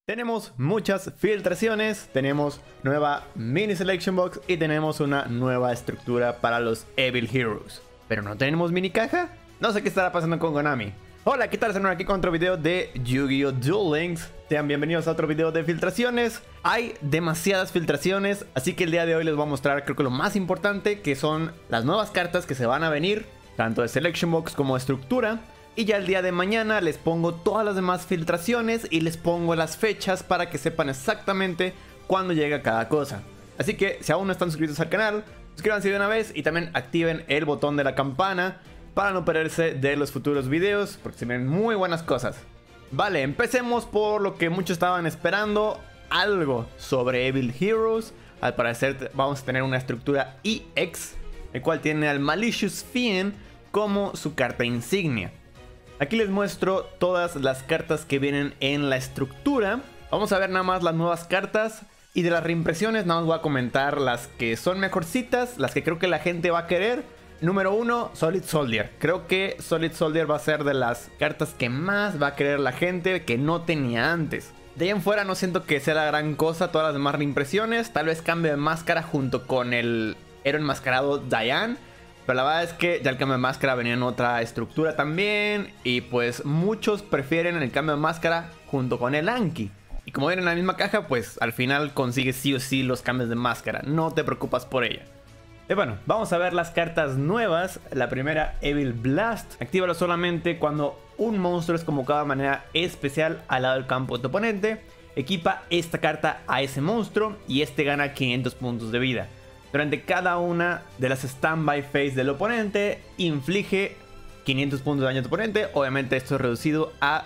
Tenemos muchas filtraciones, tenemos nueva mini selection box y tenemos una nueva estructura para los Evil Heroes. ¿Pero no tenemos mini caja? No sé qué estará pasando con Konami. Hola, ¿qué tal? Estamos aquí con otro video de Yu-Gi-Oh! Duel Links. Sean bienvenidos a otro video de filtraciones. Hay demasiadas filtraciones, así que el día de hoy les voy a mostrar creo que lo más importante, que son las nuevas cartas que se van a venir, tanto de selection box como de estructura. Y ya el día de mañana les pongo todas las demás filtraciones y les pongo las fechas para que sepan exactamente cuándo llega cada cosa. Así que si aún no están suscritos al canal, suscríbanse de una vez y también activen el botón de la campana para no perderse de los futuros videos, porque se ven muy buenas cosas. Vale, empecemos por lo que muchos estaban esperando, algo sobre Evil Heroes. Al parecer vamos a tener una estructura EX, el cual tiene al Malicious Fiend como su carta insignia. Aquí les muestro todas las cartas que vienen en la estructura. Vamos a ver nada más las nuevas cartas. Y de las reimpresiones nada más voy a comentar las que son mejorcitas, las que creo que la gente va a querer. Número 1, Solid Soldier. Creo que Solid Soldier va a ser de las cartas que más va a querer la gente, que no tenía antes. De ahí en fuera no siento que sea la gran cosa todas las demás reimpresiones. Tal vez cambio de máscara junto con el héroe enmascarado Diane. Pero la verdad es que ya el cambio de máscara venía en otra estructura también. Y pues muchos prefieren el cambio de máscara junto con el Anki. Y como viene en la misma caja, pues al final consigues sí o sí los cambios de máscara. No te preocupas por ella. Y bueno, vamos a ver las cartas nuevas. La primera, Evil Blast. Actívalo solamente cuando un monstruo es convocado de manera especial al lado del campo de tu oponente. Equipa esta carta a ese monstruo y este gana 500 puntos de vida. Durante cada una de las standby phase del oponente, inflige 500 puntos de daño a tu oponente. Obviamente esto es reducido a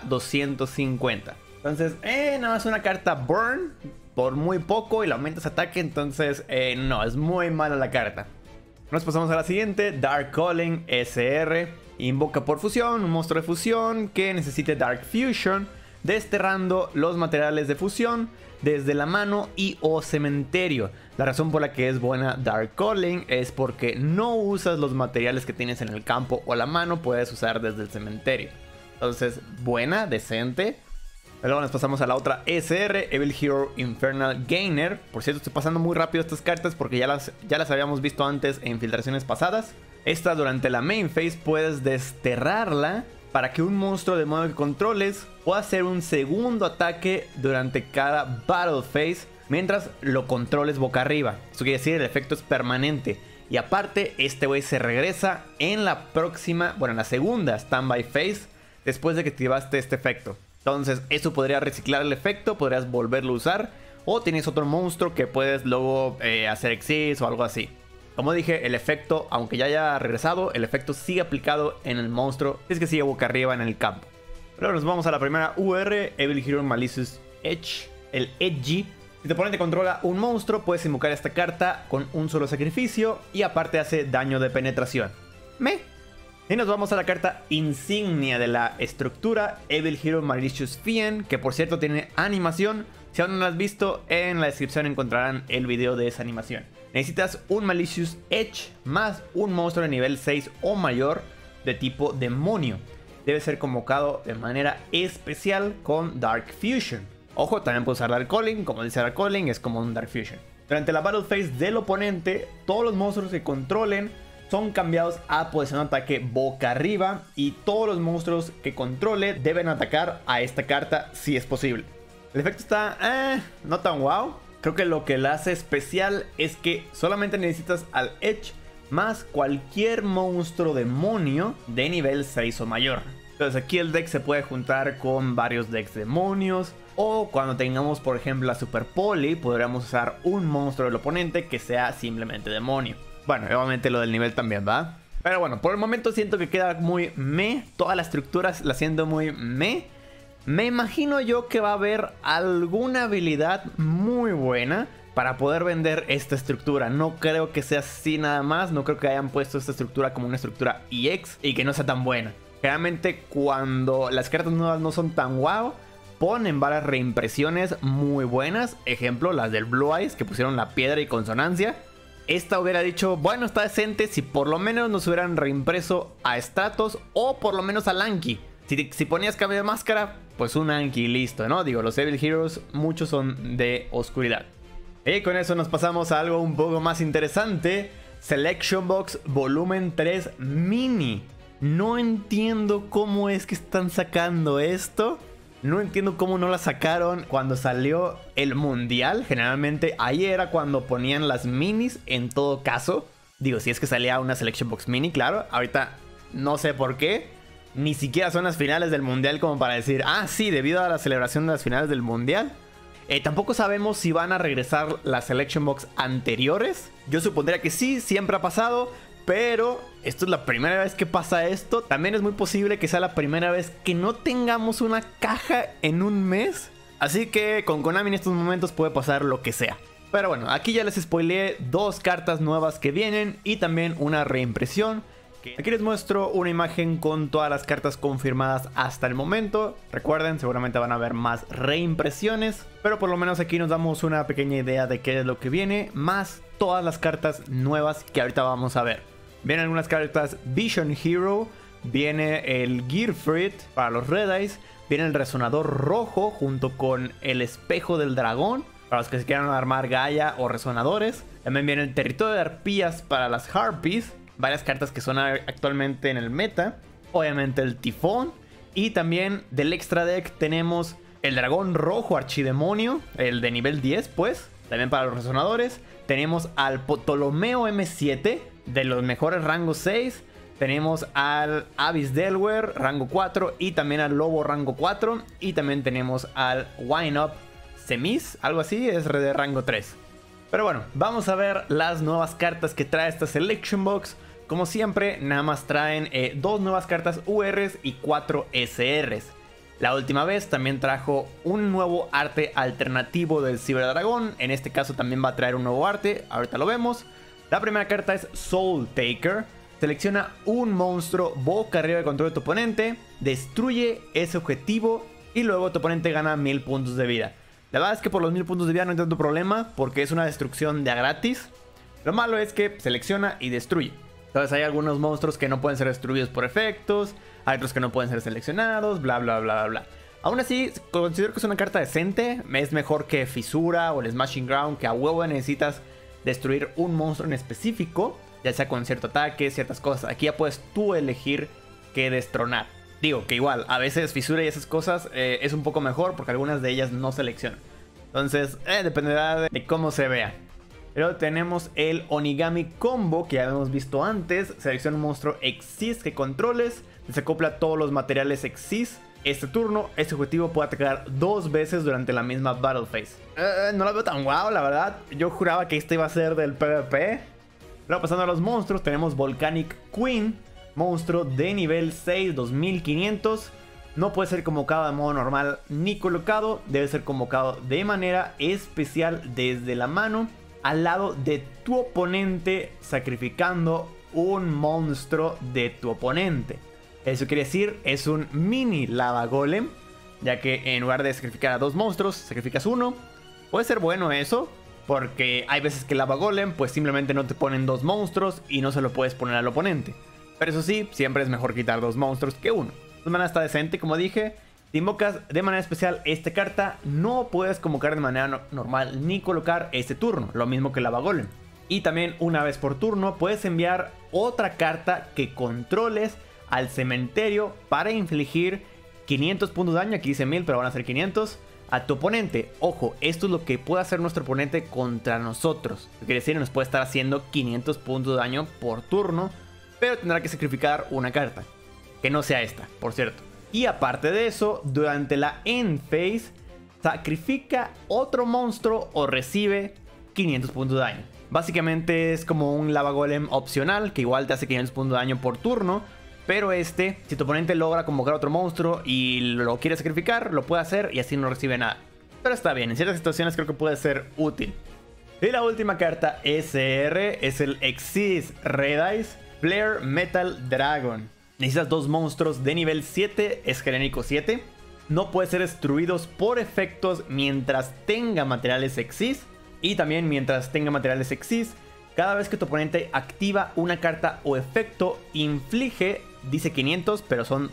250. Entonces, nada más una carta burn por muy poco y le aumentas ataque. Entonces, no, es muy mala la carta. Nos pasamos a la siguiente, Dark Calling SR. Invoca por fusión un monstruo de fusión que necesite Dark Fusion, desterrando los materiales de fusión desde la mano y o cementerio. La razón por la que es buena Dark Calling es porque no usas los materiales que tienes en el campo o la mano, puedes usar desde el cementerio. Entonces, buena, decente. Luego nos pasamos a la otra SR, Evil Hero Infernal Gainer. Por cierto, estoy pasando muy rápido estas cartas porque ya las habíamos visto antes en filtraciones pasadas. Esta durante la main phase puedes desterrarla para que un monstruo de modo que controles pueda hacer un segundo ataque durante cada battle phase mientras lo controles boca arriba. Eso quiere decir el efecto es permanente. Y aparte, este güey se regresa en la próxima, bueno, en la segunda standby phase después de que activaste este efecto. Entonces eso podría reciclar el efecto, podrías volverlo a usar. O tienes otro monstruo que puedes luego hacer exis o algo así. Como dije, el efecto, aunque ya haya regresado, el efecto sigue aplicado en el monstruo. Es que sigue boca arriba en el campo. Luego nos vamos a la primera UR, Evil Hero Malicious Edge, el Edgy. Si tu oponente controla un monstruo, puedes invocar esta carta con un solo sacrificio. Y aparte hace daño de penetración. Y nos vamos a la carta insignia de la estructura, Evil Hero Malicious Fiend, que por cierto tiene animación. Si aún no la has visto, en la descripción encontrarán el video de esa animación. Necesitas un Malicious Edge más un monstruo de nivel 6 o mayor de tipo demonio. Debe ser convocado de manera especial con Dark Fusion. Ojo, también puedes usar Dark Calling, como dice Dark Calling, es como un Dark Fusion. Durante la Battle Phase del oponente, todos los monstruos que controlen son cambiados a posición de ataque boca arriba y todos los monstruos que controle deben atacar a esta carta si es posible. El efecto está no tan wow. Creo que lo que la hace especial es que solamente necesitas al Edge más cualquier monstruo demonio de nivel 6 o mayor. Entonces aquí el deck se puede juntar con varios decks demonios. O cuando tengamos por ejemplo la Super Poli, podríamos usar un monstruo del oponente que sea simplemente demonio. Bueno, obviamente lo del nivel también, ¿va? Pero bueno, por el momento siento que queda muy meh. Toda la estructura la siento muy meh. Me imagino yo que va a haber alguna habilidad muy buena para poder vender esta estructura. No creo que sea así nada más. No creo que hayan puesto esta estructura como una estructura EX y que no sea tan buena. Generalmente cuando las cartas nuevas no son tan wow, ponen varias reimpresiones muy buenas. Ejemplo, las del Blue Eyes, que pusieron la piedra y consonancia. Esta hubiera dicho, bueno, está decente si por lo menos nos hubieran reimpreso a Stratos o por lo menos a Lanky. Si ponías cambio de máscara, pues un Anki y listo, ¿no? Digo, los Evil Heroes, muchos son de oscuridad. Y con eso nos pasamos a algo un poco más interesante. Selection Box Volumen 3 Mini. No entiendo cómo es que están sacando esto. No entiendo cómo no la sacaron cuando salió el mundial. Generalmente ahí era cuando ponían las minis en todo caso. Digo, si es que salía una Selection Box Mini, claro. Ahorita no sé por qué. Ni siquiera son las finales del mundial como para decir, ah, sí, debido a la celebración de las finales del mundial. Tampoco sabemos si van a regresar las Selection Box anteriores. Yo supondría que sí, siempre ha pasado. Pero esto es la primera vez que pasa esto. También es muy posible que sea la primera vez que no tengamos una caja en un mes. Así que con Konami en estos momentos puede pasar lo que sea. Pero bueno, aquí ya les spoileé 2 cartas nuevas que vienen y también una reimpresión. Aquí les muestro una imagen con todas las cartas confirmadas hasta el momento. Recuerden, seguramente van a haber más reimpresiones, pero por lo menos aquí nos damos una pequeña idea de qué es lo que viene, más todas las cartas nuevas que ahorita vamos a ver. Vienen algunas cartas Vision Hero, viene el Gearfried para los Red Eyes, viene el Resonador Rojo junto con el Espejo del Dragón para los que se quieran armar Gaia o Resonadores. También viene el Territorio de Arpías para las Harpies, varias cartas que son actualmente en el meta. Obviamente el Tifón. Y también del Extra Deck tenemos el Dragón Rojo Archidemonio, el de nivel 10 pues, también para los Resonadores. Tenemos al Ptolomeo M7 de los mejores rangos 6. Tenemos al Abyss Delaware rango 4 y también al Lobo rango 4. Y también tenemos al Wind Up Semis, algo así, es de rango 3. Pero bueno, vamos a ver las nuevas cartas que trae esta Selection Box. Como siempre, nada más traen 2 nuevas cartas URs y 4 SRs. La última vez también trajo un nuevo arte alternativo del Ciberdragón. En este caso también va a traer un nuevo arte, ahorita lo vemos. La primera carta es Soul Taker. Selecciona un monstruo boca arriba de control de tu oponente, destruye ese objetivo y luego tu oponente gana 1000 puntos de vida. La verdad es que por los 1000 puntos de vida no hay tanto problema porque es una destrucción de a gratis. Lo malo es que selecciona y destruye. Entonces hay algunos monstruos que no pueden ser destruidos por efectos, hay otros que no pueden ser seleccionados, bla bla bla bla bla. Aún así, considero que es una carta decente. Es mejor que Fisura o el Smashing Ground, que a huevo necesitas destruir un monstruo en específico, ya sea con cierto ataque, ciertas cosas. Aquí ya puedes tú elegir qué destronar. Digo que igual, a veces Fisura y esas cosas es un poco mejor porque algunas de ellas no seleccionan. Entonces, dependerá de cómo se vea. Pero tenemos el Onigami Combo que ya hemos visto antes. Selecciona un monstruo Exis que controles. Desacopla todos los materiales Exis. Este turno, este objetivo puede atacar 2 veces durante la misma Battle Phase. No la veo tan guau, la verdad. Yo juraba que este iba a ser del PvP. Pero pasando a los monstruos, tenemos Volcanic Queen. Monstruo de nivel 6, 2500. No puede ser convocado de modo normal ni colocado. Debe ser convocado de manera especial desde la mano al lado de tu oponente, sacrificando un monstruo de tu oponente. Eso quiere decir, es un mini Lava Golem, ya que en lugar de sacrificar a 2 monstruos, sacrificas uno. Puede ser bueno eso, porque hay veces que Lava Golem pues simplemente no te ponen 2 monstruos y no se lo puedes poner al oponente. Pero eso sí, siempre es mejor quitar 2 monstruos que uno. De manera está decente, como dije. Si invocas de manera especial esta carta, no puedes convocar de manera normal ni colocar este turno, lo mismo que Lava Golem. Y también una vez por turno puedes enviar otra carta que controles al cementerio para infligir 500 puntos de daño, aquí dice 1000 pero van a ser 500, a tu oponente. Ojo, esto es lo que puede hacer nuestro oponente contra nosotros. Quiere decir, nos puede estar haciendo 500 puntos de daño por turno, pero tendrá que sacrificar una carta, que no sea esta, por cierto. Y aparte de eso, durante la End Phase, sacrifica otro monstruo o recibe 500 puntos de daño. Básicamente es como un Lava Golem opcional, que igual te hace 500 puntos de daño por turno. Pero si tu oponente logra convocar otro monstruo y lo quiere sacrificar, lo puede hacer y así no recibe nada. Pero está bien, en ciertas situaciones creo que puede ser útil. Y la última carta SR es el Exis Red Eyes Flare Metal Dragon. Necesitas 2 monstruos de nivel 7, es genérico 7. No puede ser destruidos por efectos mientras tenga materiales Exis. Y también mientras tenga materiales Exis, cada vez que tu oponente activa una carta o efecto, inflige dice 500, pero son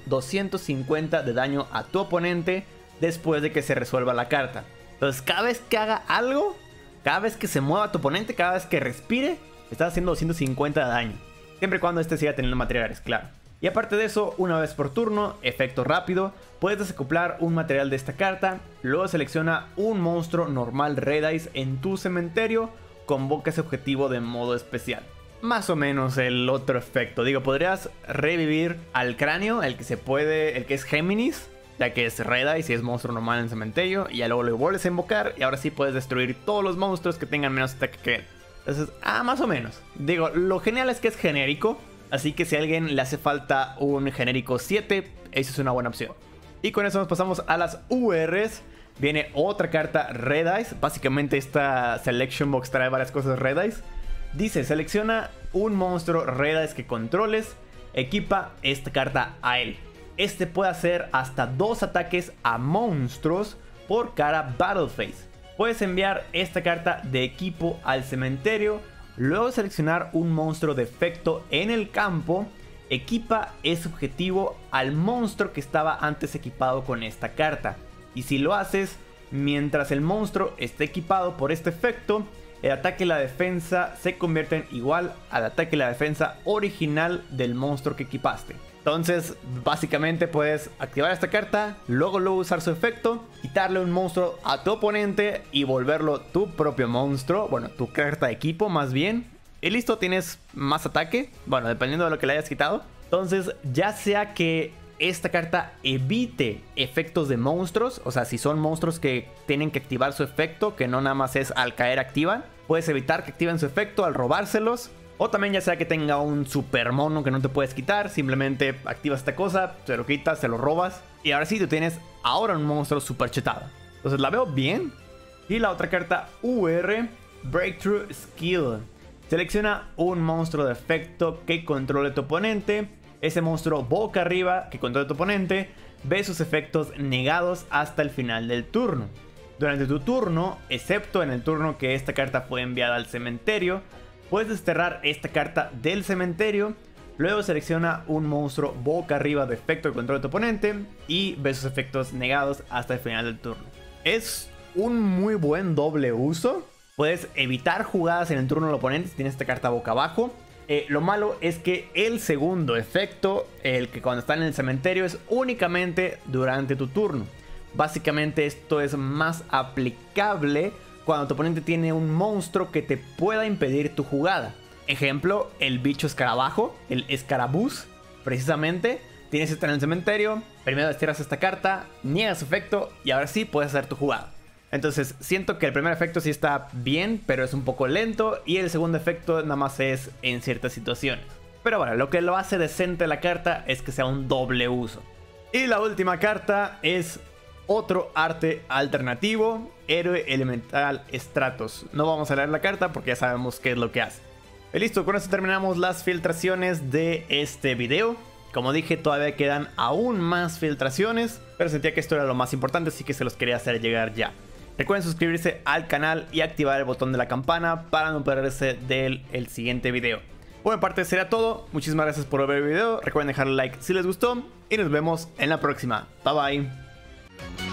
250 de daño a tu oponente después de que se resuelva la carta. Entonces cada vez que haga algo, cada vez que se mueva tu oponente, cada vez que respire, estás haciendo 250 de daño. Siempre y cuando este siga teniendo materiales, claro. Y aparte de eso, una vez por turno, efecto rápido, puedes desacoplar un material de esta carta, luego selecciona un monstruo normal Red Eyes en tu cementerio, convoca ese objetivo de modo especial. Más o menos el otro efecto. Digo, podrías revivir al cráneo, el que es Géminis, ya que es Red Eyes y es monstruo normal en el cementerio, y ya luego lo vuelves a invocar y ahora sí puedes destruir todos los monstruos que tengan menos ataque que él. Entonces, más o menos. Digo, lo genial es que es genérico, así que si a alguien le hace falta un genérico 7, esa es una buena opción. Y con eso nos pasamos a las URs. Viene otra carta Red Eyes. Básicamente esta Selection Box trae varias cosas Red Eyes. Dice, selecciona un monstruo Red Eyes que controles, equipa esta carta a él. Este puede hacer hasta 2 ataques a monstruos por cada Battle Phase. Puedes enviar esta carta de equipo al cementerio, luego seleccionar un monstruo de efecto en el campo, equipa ese objetivo al monstruo que estaba antes equipado con esta carta. Y si lo haces, mientras el monstruo esté equipado por este efecto, el ataque y la defensa se convierten igual al ataque y la defensa original del monstruo que equipaste. Entonces, básicamente puedes activar esta carta, luego usar su efecto, quitarle un monstruo a tu oponente y volverlo tu propio monstruo, bueno, tu carta de equipo más bien. Y listo, tienes más ataque, bueno, dependiendo de lo que le hayas quitado. Entonces, ya sea que esta carta evite efectos de monstruos, o sea, si son monstruos que tienen que activar su efecto, que no nada más es al caer activan, puedes evitar que activen su efecto al robárselos. O también ya sea que tenga un super mono que no te puedes quitar, simplemente activas esta cosa, se lo quitas, se lo robas. Y ahora sí, tú tienes ahora un monstruo super chetado. Entonces la veo bien. Y la otra carta UR, Breakthrough Skill. Selecciona un monstruo de efecto que controle tu oponente. Ese monstruo boca arriba que controle tu oponente ve sus efectos negados hasta el final del turno. Durante tu turno, excepto en el turno que esta carta fue enviada al cementerio, puedes desterrar esta carta del cementerio, luego selecciona un monstruo boca arriba de efecto de control de tu oponente y ve sus efectos negados hasta el final del turno. Es un muy buen doble uso. Puedes evitar jugadas en el turno del oponente si tienes esta carta boca abajo. Lo malo es que el segundo efecto, el que cuando está en el cementerio, es únicamente durante tu turno. Básicamente esto es más aplicable cuando tu oponente tiene un monstruo que te pueda impedir tu jugada. Ejemplo, el bicho escarabajo, el escarabús, precisamente. Tienes esta en el cementerio, primero destierras esta carta, niegas su efecto y ahora sí puedes hacer tu jugada. Entonces siento que el primer efecto sí está bien, pero es un poco lento. Y el segundo efecto nada más es en ciertas situaciones. Pero bueno, lo que lo hace decente la carta es que sea un doble uso. Y la última carta es otro arte alternativo, Héroe Elemental Stratos. No vamos a leer la carta porque ya sabemos qué es lo que hace. Y listo, con esto terminamos las filtraciones de este video. Como dije, todavía quedan aún más filtraciones, pero sentía que esto era lo más importante, así que se los quería hacer llegar ya. Recuerden suscribirse al canal y activar el botón de la campana para no perderse del siguiente video. Por mi parte sería todo, muchísimas gracias por ver el video, recuerden dejarle like si les gustó y nos vemos en la próxima. Bye bye.